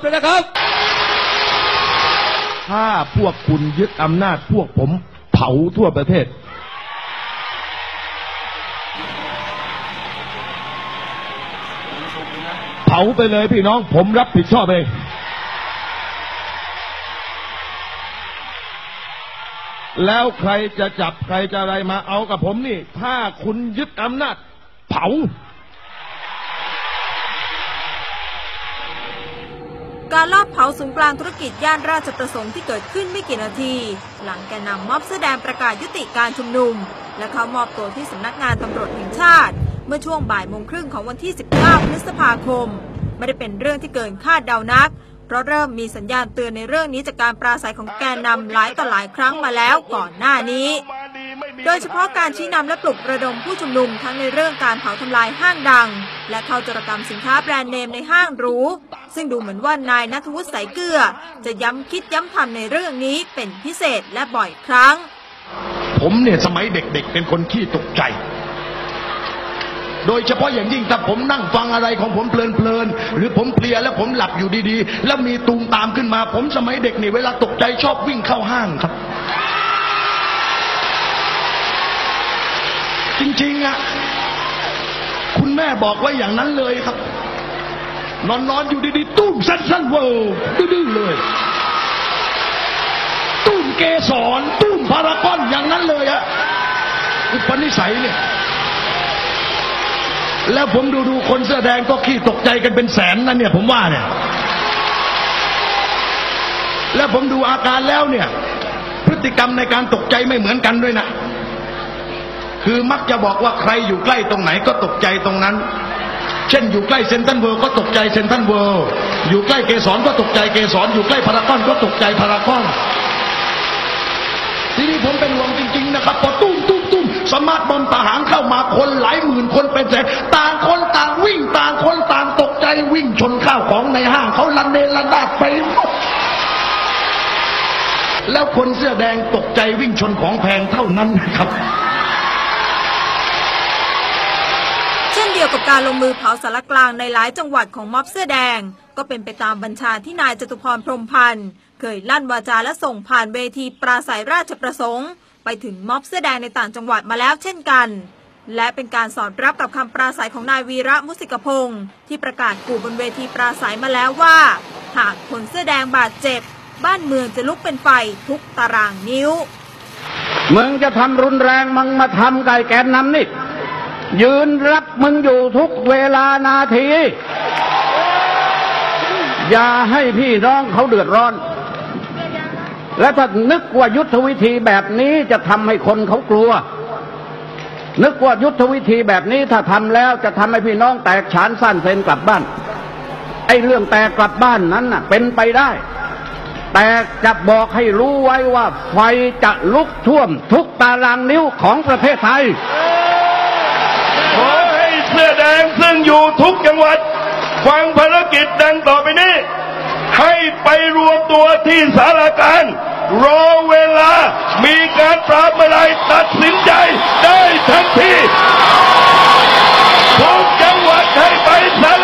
นะครับถ้าพวกคุณยึดอำนาจพวกผมเผาทั่วประเทศเผาไปเลยพี่น้องผมรับผิดชอบเองแล้วใครจะจับใครจะอะไรมาเอากับผมนี่ถ้าคุณยึดอำนาจเผาการลอบเผาศูนย์กลางธุรกิจย่านราชประสงค์ที่เกิดขึ้นไม่กี่นาทีหลังแกนนำม็อบเสื้อแดงประกาศยุติการชุมนุมและเข้ามอบตัวที่สำนักงานตำรวจแห่งชาติเมื่อช่วงบ่ายโมงครึ่งของวันที่19พฤษภาคมไม่ได้เป็นเรื่องที่เกินคาดเดานักเพราะเริ่มมีสัญญาณเตือนในเรื่องนี้จากการปราศัยของแกนนำหลายต่อหลายครั้งมาแล้วก่อนหน้านี้โดยเฉพาะการชี้นำและปลุกระดมผู้ชุมนุมทั้งในเรื่องการเผาทำลายห้างดังและเข้าโจรกรรมสินค้าแบรนด์เนมในห้างหรูซึ่งดูเหมือนว่านายณัฐวุฒิ สายเกลือจะย้ำคิดย้ำทำในเรื่องนี้เป็นพิเศษและบ่อยครั้งผมเนี่ยสมัยเด็กๆเป็นคนขี้ตกใจโดยเฉพาะอย่างยิ่งถ้าผมนั่งฟังอะไรของผมเพลินๆหรือผมเพลียแล้วผมหลับอยู่ดีๆแล้วมีตูมตามขึ้นมาผมสมัยเด็กนี่เวลาตกใจชอบวิ่งเข้าห้างครับจริงๆอ่ะคุณแม่บอกไว้อย่างนั้นเลยครับนอนอยู่ดีๆตุ้มสั้นๆเว้ยดื้อๆเลยตุ้มเกสรตุ้มพารากอนอย่างนั้นเลยอะอุปนิสัยเนี่ยแล้วผมดูคนเสื้อแดงก็ขี้ตกใจกันเป็นแสนนั่นเนี่ยผมว่าเนี่ยแล้วผมดูอาการแล้วเนี่ยพฤติกรรมในการตกใจไม่เหมือนกันด้วยนะคือมักจะบอกว่าใครอยู่ใกล้ตรงไหนก็ตกใจตรงนั้นเช่นอยู่ใกล้เซ็นทรัลเวิลด์ก็ตกใจเซ็นทรัลเวิลด์อยู่ใกล้เกสรก็ตกใจเกสรอยู่ใกล้พารากอนก็ตกใจพารากอนทีนี้ผมเป็นห่วงจริงๆนะครับพอตุ้มสมาร์ทบอมทหารเข้ามาคนหลายหมื่นคนเป็นแสนต่างคนต่างวิ่งต่างคนต่างตกใจวิ่งชนข้าวของในห้างเขาลันเนระนาดไปหมดแล้วคนเสื้อแดงตกใจวิ่งชนของแพงเท่านั้นนะครับเช่นเดียวกับการลงมือเผาสารกลางในหลายจังหวัดของม็อบเสื้อแดงก็เป็นไปตามบัญชาที่นายจตุพร พรหมพันธ์เคยลั่นวาจาและส่งผ่านเวทีปราศัยราชประสงค์ไปถึงม็อบเสื้อแดงในต่างจังหวัดมาแล้วเช่นกันและเป็นการสอดรับกับคำปราศัยของนายวีระ มุสิกพงศ์ที่ประกาศกู่บนเวทีปราศัยมาแล้วว่าหากคนเสื้อแดงบาดเจ็บบ้านเมืองจะลุกเป็นไฟทุกตารางนิ้วมึงจะทำรุนแรงมึงมาทำไก่แกนนำนี่ยืนรับมึงอยู่ทุกเวลานาทีอย่าให้พี่น้องเขาเดือดร้อนและถ้านึกว่ายุทธวิธีแบบนี้จะทำให้คนเขากลัวนึกว่ายุทธวิธีแบบนี้ถ้าทำแล้วจะทำให้พี่น้องแตกฉานสั้นเซนกลับบ้านไอ้เรื่องแตกกลับบ้านนั้นน่ะเป็นไปได้แต่จะบอกให้รู้ไว้ว่าไฟจะลุกท่วมทุกตารางนิ้วของประเทศไทยขอให้เสื้อแดงซึ่งอยู่ทุกจังหวัดฟังภารกิจดังต่อไปนี้ให้ไปรวมตัวที่ศาลาการรอเวลามีการปราบอะไรตัดสินใจได้ทันทีทุกจังหวัดให้ไปศาล